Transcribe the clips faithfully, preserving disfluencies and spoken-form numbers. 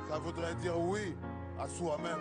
Ça voudrait dire oui à soi-même.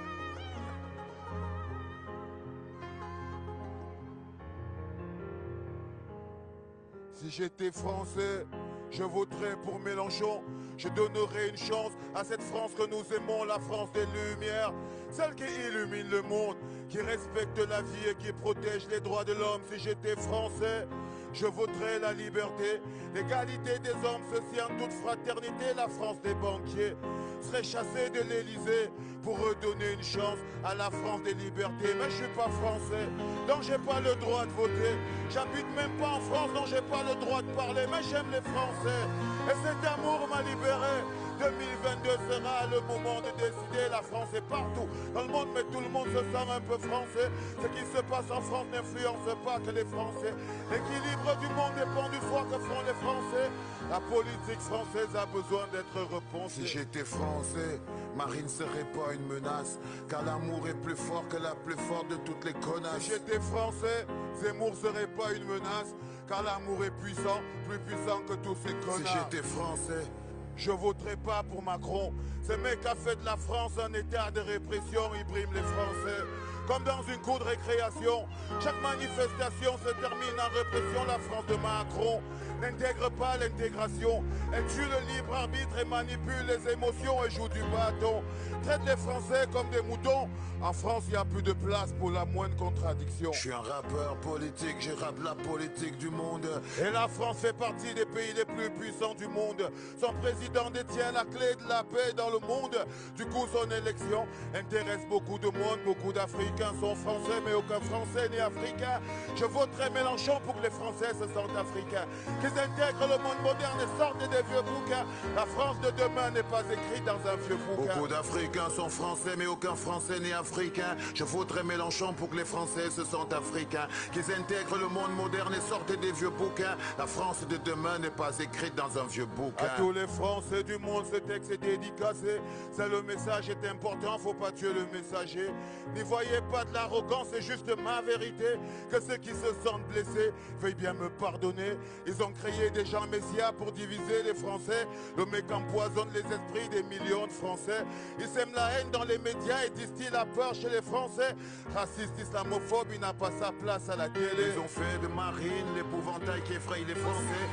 Si j'étais français, je voterais pour Mélenchon. Je donnerais une chance à cette France que nous aimons, la France des Lumières. Celle qui illumine le monde, qui respecte la vie et qui protège les droits de l'homme. Si j'étais français, je voterais la liberté, l'égalité des hommes, ceci en toute fraternité. La France des banquiers serait chassée de l'Élysée pour redonner une chance à la France des libertés. Mais je suis pas français, donc j'ai pas le droit de voter. J'habite même pas en France, donc j'ai pas le droit de parler. Mais j'aime les Français et cet amour m'a libéré. deux mille vingt-deux sera le moment de décider. La France est partout dans le monde, mais tout le monde se sent un peu français. Ce qui se passe en France n'influence pas que les Français. L'équilibre du monde dépend du choix que font les Français. La politique française a besoin d'être repensée. Si j'étais français, Marine serait pas une menace, car l'amour est plus fort que la plus forte de toutes les connasses. Si j'étais français, Zemmour serait pas une menace, car l'amour est puissant, plus puissant que tous ces connards. Si j'étais français, je voterai pas pour Macron. Ce mec a fait de la France un état de répression, il brime les Français. Comme dans une cour de récréation, chaque manifestation se termine en répression. La France de Macron n'intègre pas l'intégration. Elle tue le libre arbitre et manipule les émotions et joue du bâton. Traite les Français comme des moutons. En France, il n'y a plus de place pour la moindre contradiction. Je suis un rappeur politique, je rappe la politique du monde. Et la France fait partie des pays les plus puissants du monde. Son président détient la clé de la paix dans le monde. Du coup, son élection intéresse beaucoup de monde. Beaucoup d'Africains sont français, mais aucun Français n'est africain. Je voterai Mélenchon pour que les Français se sentent africains. Qu'ils intègrent le monde moderne et sortent des vieux bouquins. La France de demain n'est pas écrite dans un vieux bouquin. Beaucoup d'Africains sont français, mais aucun Français n'est africain. Je voterai Mélenchon pour que les Français se sentent africains. Qu'ils intègrent le monde moderne et sortent des vieux bouquins. La France de demain n'est pas écrite dans un vieux bouquin. À tous les Français du monde, ce texte est dédicacé. C'est le message est important, faut pas tuer le messager. N'y voyez pas de l'arrogance, c'est juste ma vérité. Que ceux qui se sentent blessés veuillent bien me pardonner. Ils ont créé des gens messias pour diviser les Français. Le mec empoisonne les esprits des millions de Français. Ils sèment la haine dans les médias et distillent la peur chez les Français. Raciste, islamophobe, il n'a pas sa place à la télé. Ils ont fait de Marine l'épouvantail qui effraie les Français.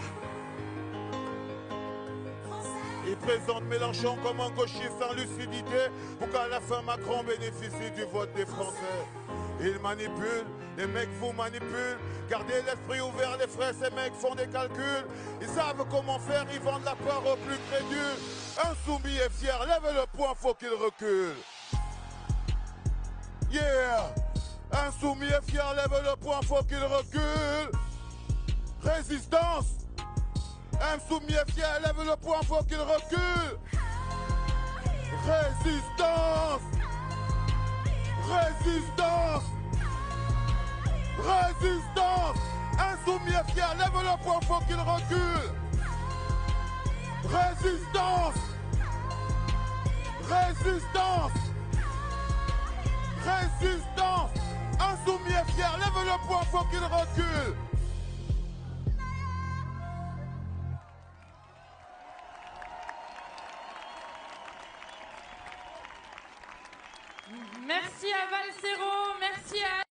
Il présente Mélenchon comme un gauchiste sans lucidité pour qu'à la fin Macron bénéficie du vote des Français. Ils manipulent, les mecs vous manipulent. Gardez l'esprit ouvert, les frères, ces mecs font des calculs. Ils savent comment faire, ils vendent la peur aux plus crédules. Un soumis est fier, lève le poing, faut qu'il recule. Yeah! Un soumis est fier, lève le poing, faut qu'il recule. Résistance! Un soumis est fier, lève le poing, faut qu'il recule. Résistance! Résistance! Résistance! Un soumis est fier, lève le poing, faut qu'il recule. Résistance! Résistance! Résistance! Un soumis est fier, lève le poing, faut qu'il recule. Merci à Valsero, merci à